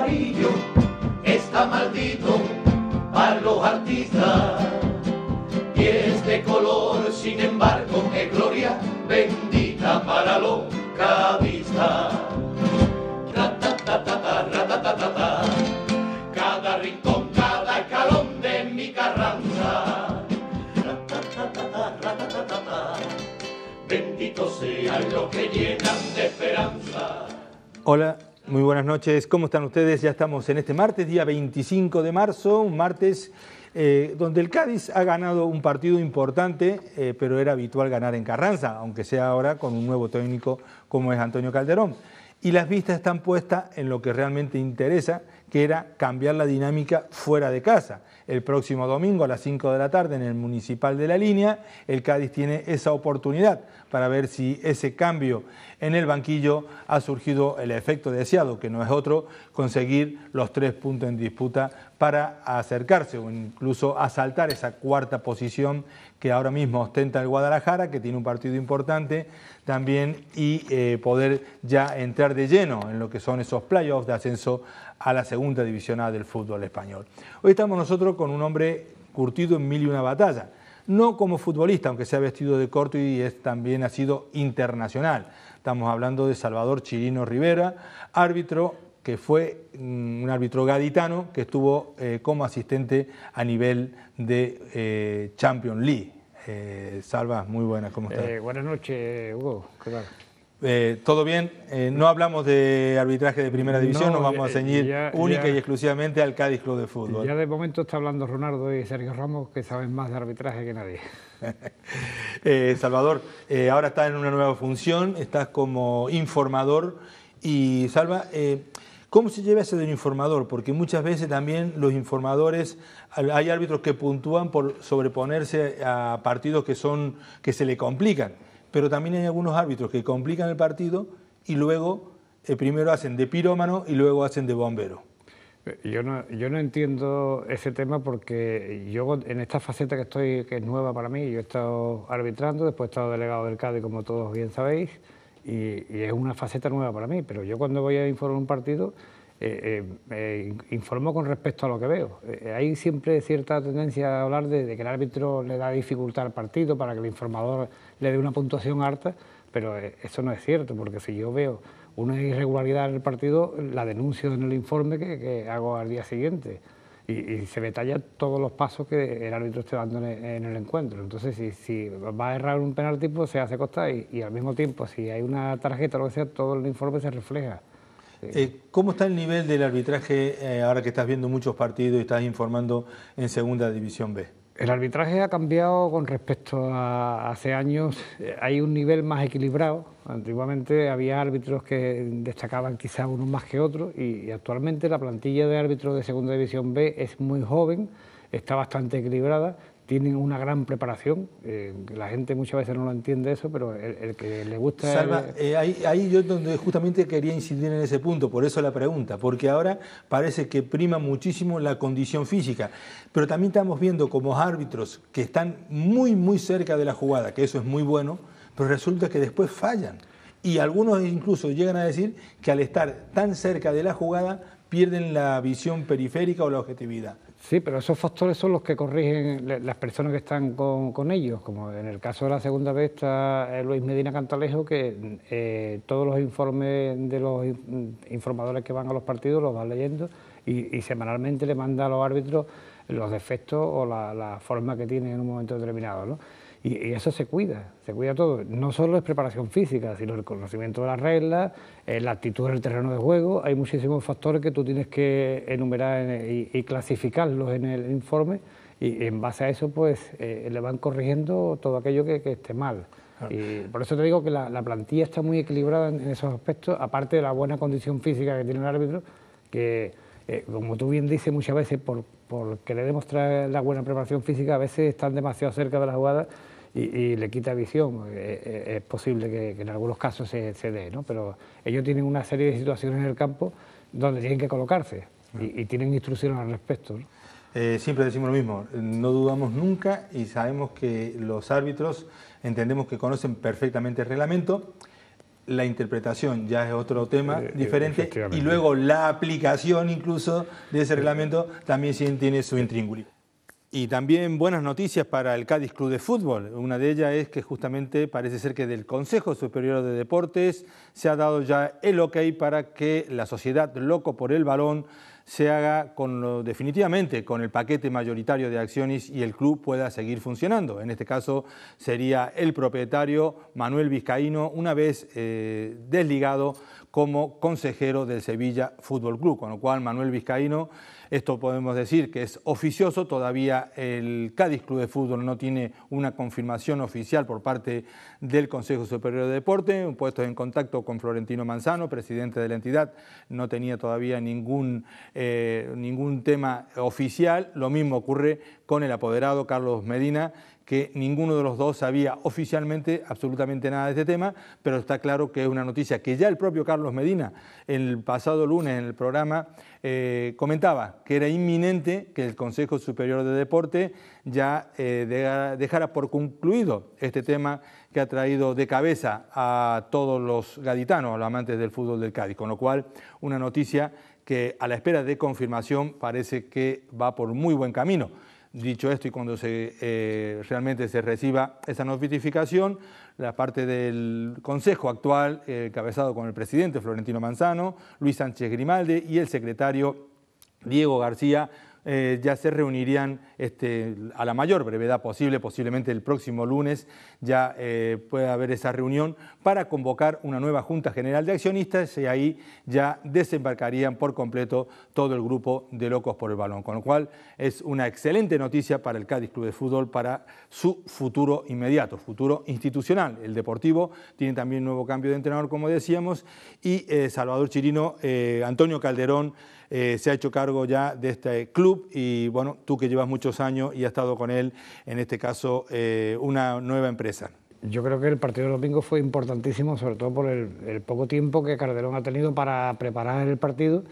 amarillo está maldito para los artistas. Y este color, sin embargo, es gloria bendita para los cadistas. Cada rincón, cada escalón de mi Carranza. Benditos sean los que llenan de esperanza. Hola, muy buenas noches. ¿Cómo están ustedes? Ya estamos en este martes, día 25 de marzo, un martes donde el Cádiz ha ganado un partido importante, pero era habitual ganar en Carranza, aunque sea ahora con un nuevo técnico como es Antonio Calderón. Y las vistas están puestas en lo que realmente interesa, que era cambiar la dinámica fuera de casa. El próximo domingo a las 5 de la tarde en el Municipal de La Línea, el Cádiz tiene esa oportunidad para ver si ese cambio en el banquillo ha surgido el efecto deseado, que no es otro, conseguir los 3 puntos en disputa para acercarse o incluso asaltar esa cuarta posición que ahora mismo ostenta el Guadalajara, que tiene un partido importante también, y poder ya entrar de lleno en lo que son esos playoffs de ascenso a la segunda división A del fútbol español. Hoy estamos nosotros con un hombre curtido en mil y una batalla, no como futbolista, aunque se ha vestido de corto y también ha sido internacional. Estamos hablando de Salvador Chirino Rivera, árbitro que fue un árbitro gaditano que estuvo como asistente a nivel de Champions League. Salva, muy buenas, ¿cómo estás? Buenas noches, Hugo. ¿Qué tal? ¿Todo bien? No hablamos de arbitraje de primera división, nos vamos a ceñir única y exclusivamente al Cádiz Club de Fútbol. Ya de momento está hablando Ronaldo y Sergio Ramos, que saben más de arbitraje que nadie. Salvador, ahora estás en una nueva función, estás como informador y Salva, ¿cómo se lleva eso de un informador? Porque muchas veces también los informadores, hay árbitros que puntúan por sobreponerse a partidos que se le complican. Pero también hay algunos árbitros que complican el partido y luego primero hacen de pirómano y luego hacen de bombero. Yo no entiendo ese tema porque yo en esta faceta que estoy, que es nueva para mí, yo he estado arbitrando, después he estado delegado del Cádiz, como todos bien sabéis, y es una faceta nueva para mí, pero yo cuando voy a informar un partido informo con respecto a lo que veo. Hay siempre cierta tendencia a hablar de que el árbitro le da dificultad al partido para que el informador le dé una puntuación alta, pero eso no es cierto, porque si yo veo una irregularidad en el partido, la denuncio en el informe que hago al día siguiente y se detallan todos los pasos que el árbitro esté dando en el encuentro. Entonces, si va a errar un penalti, pues se hace constar y al mismo tiempo, si hay una tarjeta o lo que sea, todo el informe se refleja. ¿Cómo está el nivel del arbitraje ahora que estás viendo muchos partidos y estás informando en Segunda División B? El arbitraje ha cambiado con respecto a hace años. Hay un nivel más equilibrado. Antiguamente había árbitros que destacaban quizás unos más que otros y actualmente la plantilla de árbitros de Segunda División B es muy joven, está bastante equilibrada, tienen una gran preparación. La gente muchas veces no lo entiende eso, pero el que le gusta... Salva, ahí yo donde justamente quería incidir en ese punto, por eso la pregunta, porque ahora parece que prima muchísimo la condición física, pero también estamos viendo como árbitros que están muy, muy cerca de la jugada, que eso es muy bueno, pero resulta que después fallan. Y algunos incluso llegan a decir que al estar tan cerca de la jugada pierden la visión periférica o la objetividad. Sí, pero esos factores son los que corrigen las personas que están con ellos, como en el caso de la segunda vez está Luis Medina Cantalejo, que todos los informes de los informadores que van a los partidos los van leyendo y semanalmente le manda a los árbitros los defectos o la forma que tienen en un momento determinado, ¿no? Y eso se cuida todo. No solo es preparación física, sino el conocimiento de las reglas, la actitud en el terreno de juego. Hay muchísimos factores que tú tienes que enumerar y clasificarlos en el informe y en base a eso pues le van corrigiendo todo aquello que esté mal. Y por eso te digo que la plantilla está muy equilibrada en esos aspectos, aparte de la buena condición física que tiene el árbitro, que como tú bien dices muchas veces por querer demostrar la buena preparación física, a veces están demasiado cerca de la jugada y le quita visión. Es posible que en algunos casos se dé, ¿no? Pero ellos tienen una serie de situaciones en el campo donde tienen que colocarse y tienen instrucciones al respecto, ¿no? Siempre decimos lo mismo, no dudamos nunca y sabemos que los árbitros entendemos que conocen perfectamente el reglamento. la interpretación ya es otro tema diferente, y luego la aplicación incluso de ese reglamento también tiene su intríngulis. Y también buenas noticias para el Cádiz Club de Fútbol. Una de ellas es que justamente parece ser que del Consejo Superior de Deportes se ha dado ya el ok para que la sociedad Loco por el Balón se haga definitivamente con el paquete mayoritario de acciones y el club pueda seguir funcionando. En este caso sería el propietario Manuel Vizcaíno, una vez desligado como consejero del Sevilla Fútbol Club, con lo cual Manuel Vizcaíno, esto podemos decir que es oficioso, todavía el Cádiz Club de Fútbol no tiene una confirmación oficial por parte del Consejo Superior de Deporte, puesto en contacto con Florentino Manzano, presidente de la entidad, no tenía todavía ningún tema oficial. Lo mismo ocurre con el apoderado Carlos Medina, que ninguno de los dos sabía oficialmente absolutamente nada de este tema, pero está claro que es una noticia que ya el propio Carlos Medina, el pasado lunes en el programa, comentaba que era inminente que el Consejo Superior de Deporte ya dejara por concluido este tema que ha traído de cabeza a todos los gaditanos, a los amantes del fútbol del Cádiz, con lo cual una noticia que a la espera de confirmación parece que va por muy buen camino. Dicho esto, y cuando realmente se reciba esa notificación, la parte del Consejo actual, encabezado con el presidente Florentino Manzano, Luis Sánchez Grimaldi y el secretario Diego García, ya se reunirían a la mayor brevedad posible, posiblemente el próximo lunes ya pueda haber esa reunión para convocar una nueva Junta General de Accionistas y ahí ya desembarcarían por completo todo el grupo de Locos por el Balón, con lo cual es una excelente noticia para el Cádiz Club de Fútbol, para su futuro inmediato, futuro institucional. El Deportivo tiene también un nuevo cambio de entrenador, como decíamos, y Salvador Chirino, Antonio Calderón, se ha hecho cargo ya de este club y bueno, tú que llevas muchos años y has estado con él, en este caso una nueva empresa. Yo creo que el partido del domingo fue importantísimo, sobre todo por el poco tiempo que Calderón ha tenido para preparar el partido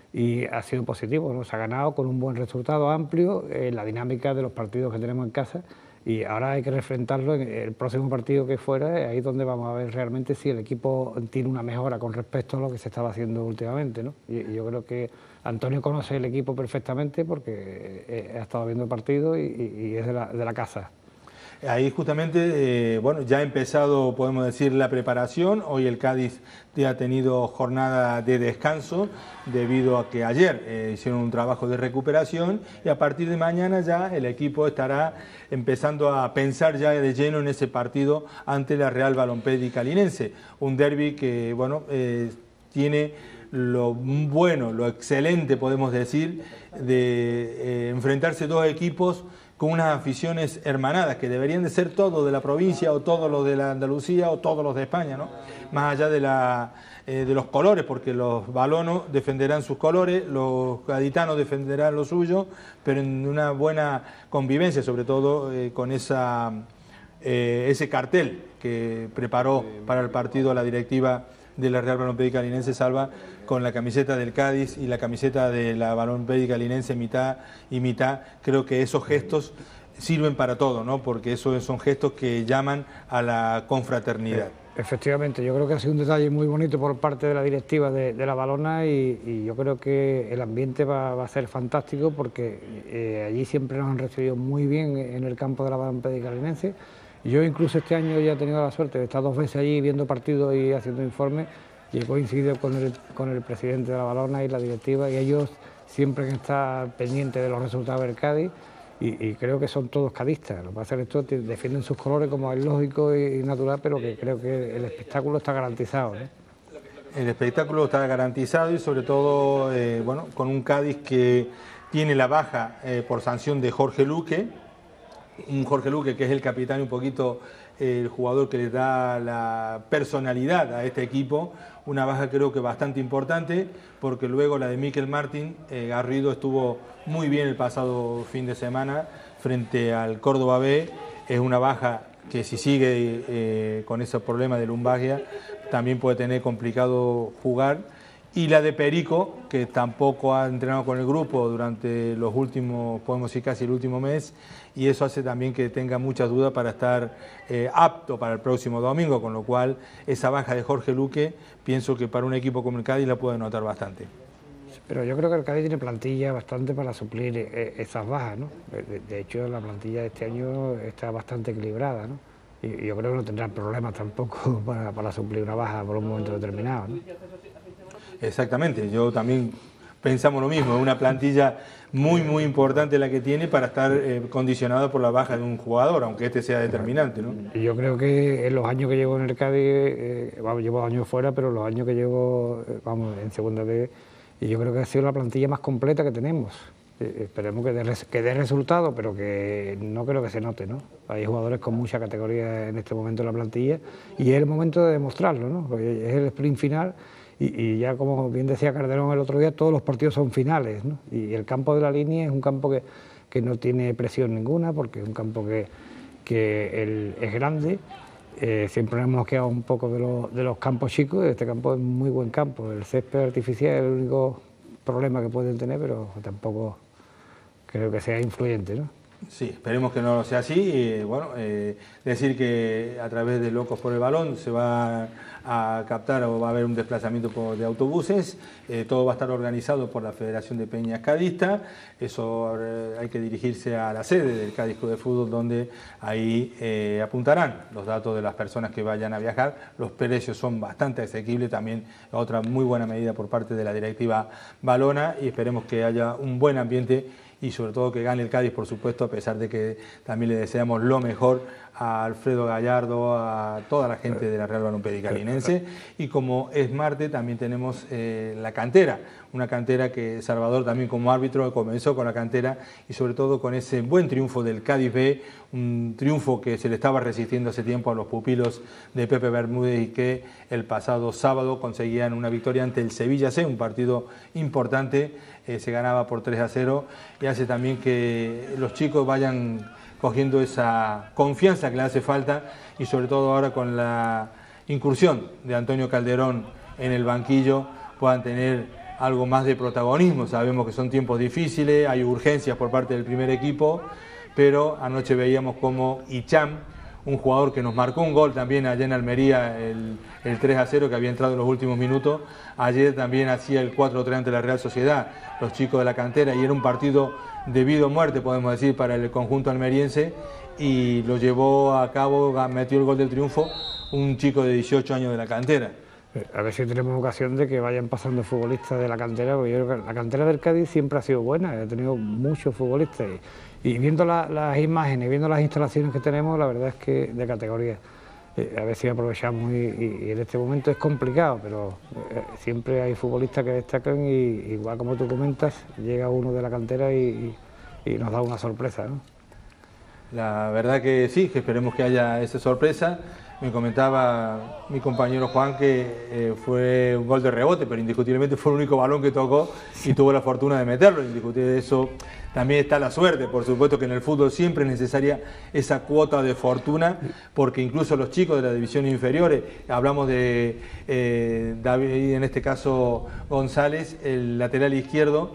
y ha sido positivo, ¿no? Se ha ganado con un buen resultado amplio, la dinámica de los partidos que tenemos en casa, y ahora hay que enfrentarlo en el próximo partido que fuera, ahí es donde vamos a ver realmente si el equipo tiene una mejora con respecto a lo que se estaba haciendo últimamente, ¿no? Y yo creo que Antonio conoce el equipo perfectamente porque ha estado viendo el partido y es de la casa. Ahí justamente, bueno, ya ha empezado, podemos decir, la preparación. Hoy el Cádiz ya ha tenido jornada de descanso debido a que ayer hicieron un trabajo de recuperación y a partir de mañana ya el equipo estará empezando a pensar ya de lleno en ese partido ante la Real Balompédica Linense. Un derbi que, bueno, tiene lo bueno, lo excelente, podemos decir, de enfrentarse dos equipos con unas aficiones hermanadas, que deberían de ser todos de la provincia o todos los de la Andalucía o todos los de España, ¿no? Más allá de los colores, porque los balonos defenderán sus colores, los gaditanos defenderán lo suyo, pero en una buena convivencia, sobre todo con ese cartel que preparó para el partido la directiva de la Real Balompédica Linense, Salva, con la camiseta del Cádiz y la camiseta de la Balompédica Linense mitad y mitad. Creo que esos gestos sirven para todo, ¿no? Porque esos son gestos que llaman a la confraternidad. Efectivamente, yo creo que ha sido un detalle muy bonito por parte de la directiva de la Balona y yo creo que el ambiente va a ser fantástico porque allí siempre nos han recibido muy bien en el campo de la Balompédica Linense. Yo incluso este año ya he tenido la suerte de estar 2 veces allí viendo partidos y haciendo informes y he coincidido con el presidente de la Balona y la directiva y ellos siempre que están pendientes de los resultados del Cádiz y creo que son todos cadistas. Lo que pasa es que estos defienden sus colores como es lógico y natural, pero que creo que el espectáculo está garantizado, ¿no? El espectáculo está garantizado y sobre todo bueno, con un Cádiz que tiene la baja por sanción de Jorge Luque, un Jorge Luque que es el capitán y un poquito el jugador que le da la personalidad a este equipo, una baja creo que bastante importante, porque luego la de Mikel Martín, Garrido estuvo muy bien el pasado fin de semana frente al Córdoba B, es una baja que si sigue con ese problema de lumbalgia también puede tener complicado jugar y la de Perico, que tampoco ha entrenado con el grupo durante los últimos, podemos decir casi el último mes, y eso hace también que tenga muchas dudas para estar apto para el próximo domingo, con lo cual esa baja de Jorge Luque, pienso que para un equipo como el Cádiz la puede notar bastante. Pero yo creo que el Cádiz tiene plantilla bastante para suplir esas bajas, ¿no? De hecho, la plantilla de este año está bastante equilibrada, ¿no? Y yo creo que no tendrán problemas tampoco para suplir una baja por un momento determinado, ¿no? Exactamente, yo también pensamos lo mismo, es una plantilla muy importante la que tiene para estar condicionada por la baja de un jugador, aunque este sea determinante, ¿no? Y yo creo que en los años que llevo en el Cádiz, llevo años fuera, pero los años que llevo, en segunda vez, y yo creo que ha sido la plantilla más completa que tenemos. Esperemos que dé resultado, pero que no creo que se note, ¿no? Hay jugadores con mucha categoría en este momento en la plantilla y es el momento de demostrarlo, ¿no? Porque es el sprint final y ya, como bien decía Calderón el otro día, todos los partidos son finales, ¿no? Y el campo de la Línea es un campo que no tiene presión ninguna, porque es un campo que es grande. Siempre nos hemos quedado un poco de los campos chicos, y este campo es muy buen campo. El césped artificial es el único problema que pueden tener, pero tampoco creo que sea influyente, ¿no? Sí, esperemos que no sea así. Decir que a través de Locos por el Balón se va a captar o va a haber un desplazamiento de autobuses. Todo va a estar organizado por la Federación de Peñas Cadista. Eso hay que dirigirse a la sede del Cádiz Club de Fútbol, donde ahí apuntarán los datos de las personas que vayan a viajar. Los precios son bastante asequibles, también otra muy buena medida por parte de la directiva valona, y esperemos que haya un buen ambiente y sobre todo que gane el Cádiz, por supuesto, a pesar de que también le deseamos lo mejor a Alfredo Gallardo, a toda la gente de la Real Balompédica linense. Y como es martes, también tenemos la cantera, una cantera que Salvador también como árbitro comenzó con la cantera y sobre todo con ese buen triunfo del Cádiz B, un triunfo que se le estaba resistiendo hace tiempo a los pupilos de Pepe Bermúdez y que el pasado sábado conseguían una victoria ante el Sevilla C, un partido importante. Se ganaba por 3-0 y hace también que los chicos vayan cogiendo esa confianza que le hace falta y sobre todo ahora con la incursión de Antonio Calderón en el banquillo puedan tener algo más de protagonismo. Sabemos que son tiempos difíciles, hay urgencias por parte del primer equipo, pero anoche veíamos como Hicham, un jugador que nos marcó un gol también allá en Almería, el 3-0 que había entrado en los últimos minutos, ayer también hacía el 4-3 ante la Real Sociedad, los chicos de la cantera, y era un partido de vida o muerte, podemos decir, para el conjunto almeriense, y lo llevó a cabo, metió el gol del triunfo, un chico de 18 años de la cantera. A ver si tenemos ocasión de que vayan pasando futbolistas de la cantera, porque yo creo que la cantera del Cádiz siempre ha sido buena, ha tenido muchos futbolistas y viendo las imágenes, viendo las instalaciones que tenemos, la verdad es que de categoría. A ver si aprovechamos y en este momento es complicado, pero siempre hay futbolistas que destacan y igual como tú comentas, llega uno de la cantera y nos da una sorpresa, ¿no? La verdad que sí, que esperemos que haya esa sorpresa. Me comentaba mi compañero Juan que fue un gol de rebote, pero indiscutiblemente fue el único balón que tocó y tuvo la fortuna de meterlo. Indiscutiblemente eso también está la suerte, por supuesto que en el fútbol siempre es necesaria esa cuota de fortuna, porque incluso los chicos de las divisiones inferiores, hablamos de David, en este caso González, el lateral izquierdo,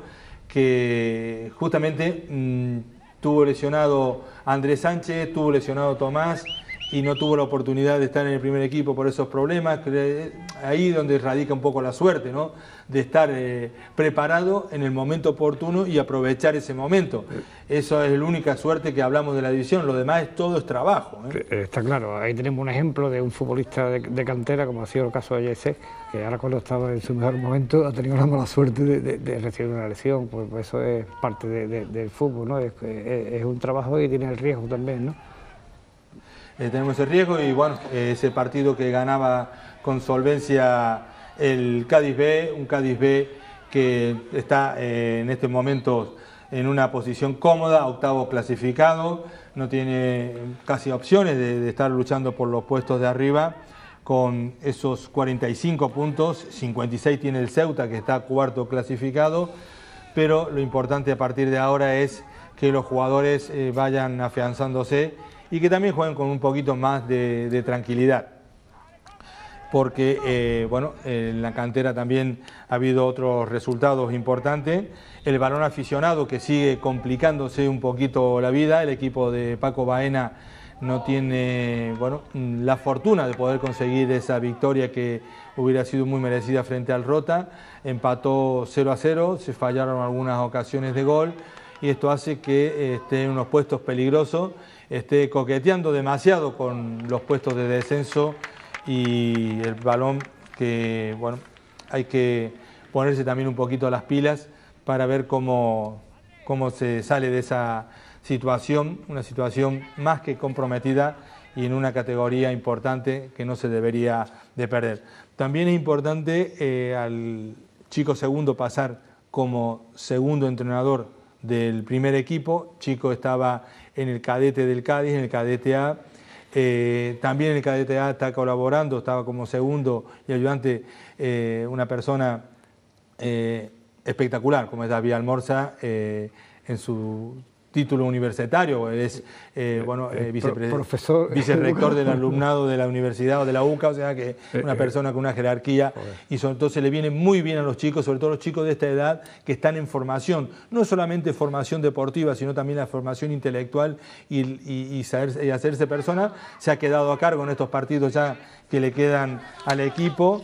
que justamente tuvo lesionado Andrés Sánchez, tuvo lesionado Tomás, y no tuvo la oportunidad de estar en el primer equipo por esos problemas. Ahí donde radica un poco la suerte, ¿no? De estar preparado en el momento oportuno y aprovechar ese momento. Eso es la única suerte que hablamos de la división, lo demás todo es trabajo, ¿eh? Está claro, ahí tenemos un ejemplo de un futbolista de cantera, como ha sido el caso de Yesek, que ahora cuando estaba en su mejor momento ha tenido la mala suerte de recibir una lesión, pues eso es parte del fútbol, ¿no? Es un trabajo y tiene el riesgo también, ¿no? Tenemos el riesgo y bueno, ese partido que ganaba con solvencia el Cádiz B, un Cádiz B que está en este momento en una posición cómoda, octavo clasificado, no tiene casi opciones de estar luchando por los puestos de arriba, con esos 45 puntos, 56 tiene el Ceuta que está cuarto clasificado, pero lo importante a partir de ahora es que los jugadores vayan afianzándose y que también jueguen con un poquito más de tranquilidad. porque bueno, en la cantera también ha habido otros resultados importantes. El balón aficionado, que sigue complicándose un poquito la vida. El equipo de Paco Baena no tiene, bueno, la fortuna de poder conseguir esa victoria que hubiera sido muy merecida frente al Rota. Empató 0-0, se fallaron algunas ocasiones de gol y esto hace que esté en unos puestos peligrosos, esté coqueteando demasiado con los puestos de descenso, y el balón que, bueno, hay que ponerse también un poquito las pilas para ver cómo se sale de esa situación, una situación más que comprometida y en una categoría importante que no se debería de perder. También es importante al Chico Segundo pasar como segundo entrenador del primer equipo. Chico estaba en el cadete del Cádiz, en el cadete A. También en el cadete A está colaborando, estaba como segundo y ayudante una persona espectacular como es David Almorza, en su título universitario, es vicerrector del alumnado de la universidad o de la UCA, o sea que una persona con una jerarquía, y sobre todo se le viene muy bien a los chicos, sobre todo los chicos de esta edad que están en formación, no solamente formación deportiva, sino también la formación intelectual y hacerse persona. Se ha quedado a cargo en estos partidos ya que le quedan al equipo.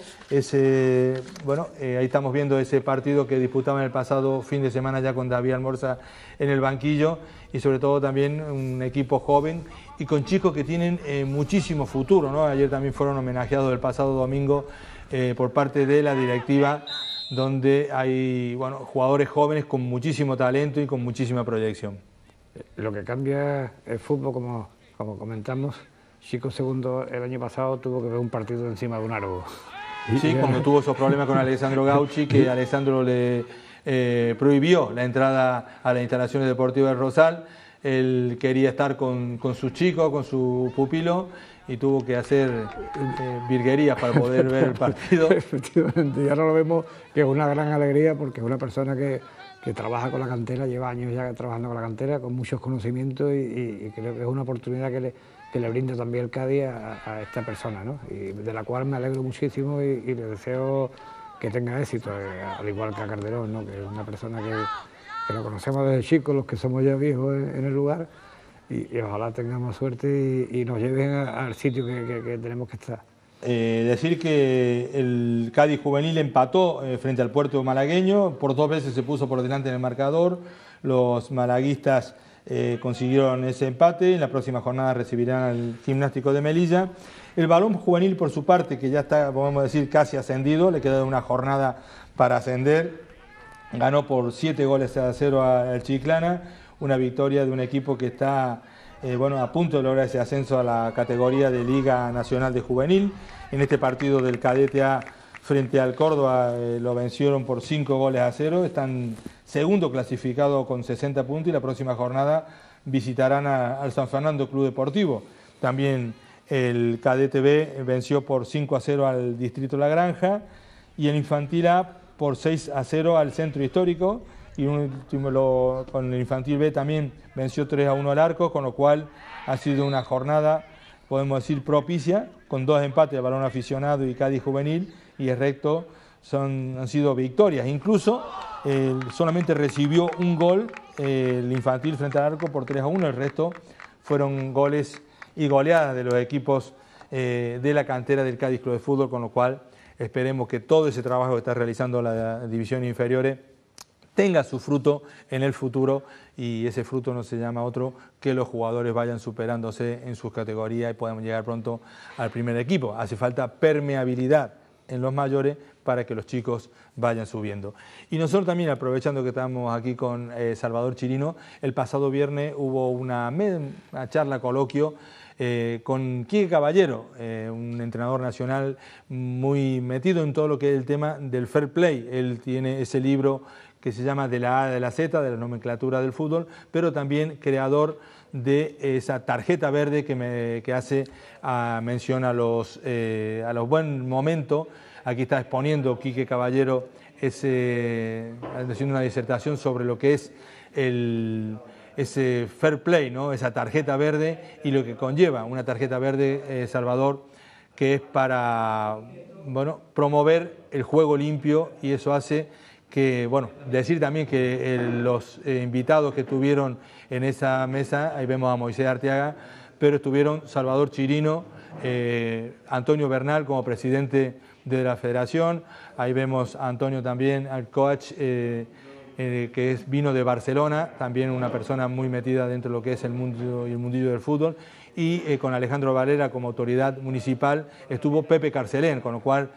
Ahí estamos viendo ese partido que disputaban el pasado fin de semana ya con David Almorza en el banquillo, y sobre todo también un equipo joven y con chicos que tienen muchísimo futuro, ¿no? Ayer también fueron homenajeados el pasado domingo por parte de la directiva, donde hay, bueno, jugadores jóvenes con muchísimo talento y con muchísima proyección. Lo que cambia el fútbol, como comentamos, Chico Segundo el año pasado tuvo que ver un partido encima de un árbol. Sí, cuando tuvo esos problemas con Alessandro Gauchi, que Alessandro le prohibió la entrada a las instalaciones deportivas del Rosal. Él quería estar con sus chicos, con su pupilo, y tuvo que hacer virguerías para poder ver el partido. Efectivamente, y ahora lo vemos, que es una gran alegría, porque es una persona que trabaja con la cantera, lleva años ya trabajando con la cantera, con muchos conocimientos, y creo que es una oportunidad que le brinda también el Cádiz a esta persona, ¿no? Y de la cual me alegro muchísimo y le deseo que tenga éxito, al igual que a Calderón, ¿no? Que es una persona que lo conocemos desde chicos, los que somos ya viejos en el lugar, y ojalá tengamos suerte y nos lleven al sitio que tenemos que estar. Decir que el Cádiz juvenil empató frente al Puerto malagueño, por 2 veces se puso por delante en el marcador. Los malaguistas consiguieron ese empate. En la próxima jornada recibirán al Gimnástico de Melilla. El Balón juvenil, por su parte, que ya está, podemos decir, casi ascendido, le queda una jornada para ascender, ganó por 7-0 al Chiclana, una victoria de un equipo que está a punto de lograr ese ascenso a la categoría de Liga Nacional de Juvenil. En este partido del Cadete A frente al Córdoba lo vencieron por 5-0, están segundo clasificado con 60 puntos, y la próxima jornada visitarán al San Fernando Club Deportivo. También el Cadete B venció por 5-0 al Distrito La Granja, y el Infantil A por 6-0 al Centro Histórico, y con el Infantil B también venció 3-1 al Arco, con lo cual ha sido una jornada, podemos decir, propicia, con 2 empates, Balón Aficionado y Cádiz Juvenil, y el resto han sido victorias. Incluso solamente recibió un gol el Infantil frente al Arco por 3-1, el resto fueron goles y goleadas de los equipos de la cantera del Cádiz Club de Fútbol, con lo cual esperemos que todo ese trabajo que está realizando la división inferiores tenga su fruto en el futuro, y ese fruto no se llama otro que los jugadores vayan superándose en sus categorías y podamos llegar pronto al primer equipo. Hace falta permeabilidad en los mayores para que los chicos vayan subiendo. Y nosotros también, aprovechando que estamos aquí con Salvador Chirino, el pasado viernes hubo una charla, coloquio, con Quique Caballero, un entrenador nacional muy metido en todo lo que es el tema del fair play. Él tiene ese libro que se llama De la A a la Z, de la nomenclatura del fútbol, pero también creador de esa tarjeta verde que hace mención a los buen momentos. Aquí está exponiendo Quique Caballero haciendo una disertación sobre lo que es ese fair play, ¿no? Esa tarjeta verde y lo que conlleva una tarjeta verde, Salvador, que es para, bueno, promover el juego limpio, y eso hace que, bueno, decir también que los invitados que estuvieron en esa mesa, ahí vemos a Moisés Arteaga, pero estuvieron Salvador Chirino, Antonio Bernal como presidente de la federación, ahí vemos a Antonio también, al coach, que vino de Barcelona, también una persona muy metida dentro de lo que es el mundo y el mundillo del fútbol, y con Alejandro Valera como autoridad municipal estuvo Pepe Carcelén, con lo cual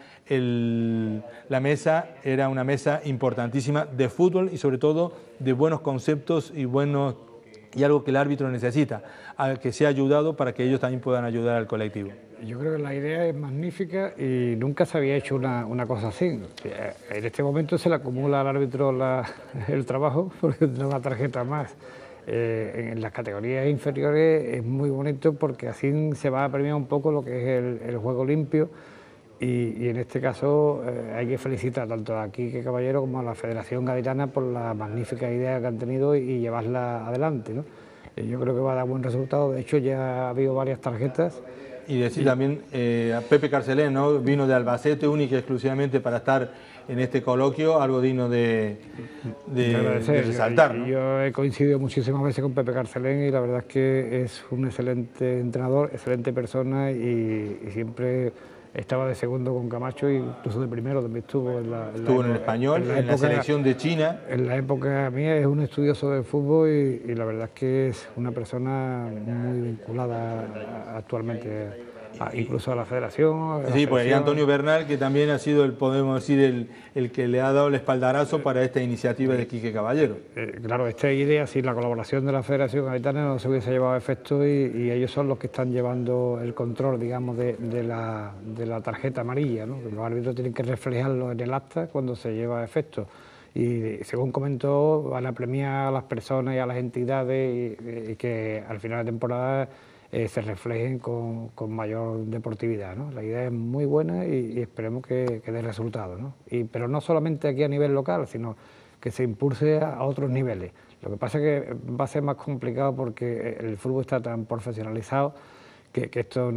la mesa era una mesa importantísima de fútbol y sobre todo de buenos conceptos y algo que el árbitro necesita, al que sea ayudado para que ellos también puedan ayudar al colectivo. Yo creo que la idea es magnífica y nunca se había hecho una cosa así. En este momento se le acumula al árbitro el trabajo porque tiene una tarjeta más. En las categorías inferiores es muy bonito porque así se va a premiar un poco lo que es el juego limpio y en este caso hay que felicitar tanto a Quique Caballero como a la Federación Gaditana por la magnífica idea que han tenido y llevarla adelante, ¿no? Yo creo que va a dar buen resultado, de hecho ya ha habido varias tarjetas. Y decir también a Pepe Carcelén, ¿no? Vino de Albacete única y exclusivamente para estar en este coloquio, algo digno de resaltar, ¿no? Yo he coincidido muchísimas veces con Pepe Carcelén y la verdad es que es un excelente entrenador, excelente persona y siempre estaba de segundo con Camacho e incluso de primero también estuvo estuvo en el Español, en la selección de China. En la época mía es un estudioso del fútbol y la verdad es que es una persona muy vinculada actualmente incluso a la federación. Sí, pues ahí Antonio Bernal, que también ha sido, podemos decir, el que le ha dado el espaldarazo para esta iniciativa de Quique Caballero. Claro, esta idea, sin la colaboración de la Federación Gaditana no se hubiese llevado a efecto y ellos son los que están llevando el control, digamos, de la tarjeta amarilla, ¿no? Los árbitros tienen que reflejarlo en el acta cuando se lleva a efecto. Y según comentó, van a premiar a las personas y a las entidades y que al final de temporada se reflejen con mayor deportividad, ¿no? La idea es muy buena y esperemos que dé resultados, ¿no? Pero no solamente aquí a nivel local, sino que se impulse a otros niveles. Lo que pasa es que va a ser más complicado porque el fútbol está tan profesionalizado que esto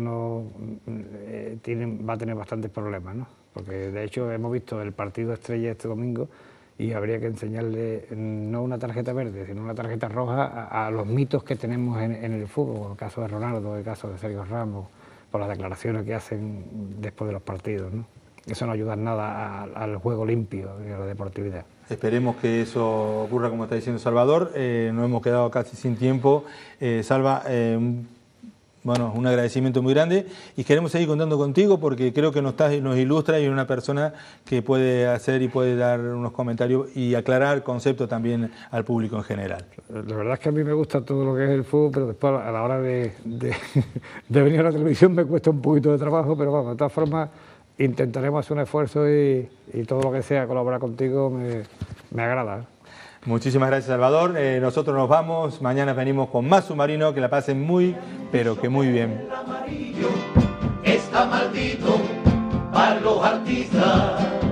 va a tener bastantes problemas, ¿no? Porque de hecho hemos visto el partido estrella este domingo y habría que enseñarle no una tarjeta verde, sino una tarjeta roja a los mitos que tenemos en el fútbol, el caso de Ronaldo, el caso de Sergio Ramos, por las declaraciones que hacen después de los partidos, ¿no? Eso no ayuda en nada al juego limpio y a la deportividad. Esperemos que eso ocurra como está diciendo Salvador. Nos hemos quedado casi sin tiempo. Salva, bueno, un agradecimiento muy grande y queremos seguir contando contigo porque creo que nos ilustra y es una persona que puede hacer y puede dar unos comentarios y aclarar conceptos también al público en general. La verdad es que a mí me gusta todo lo que es el fútbol, pero después a la hora de venir a la televisión me cuesta un poquito de trabajo, pero vamos, de todas formas intentaremos hacer un esfuerzo y todo lo que sea colaborar contigo me agrada. Muchísimas gracias, Salvador. Nosotros nos vamos. Mañana venimos con más Submarino. Que la pasen muy, pero que muy bien. El amarillo está maldito para los artistas.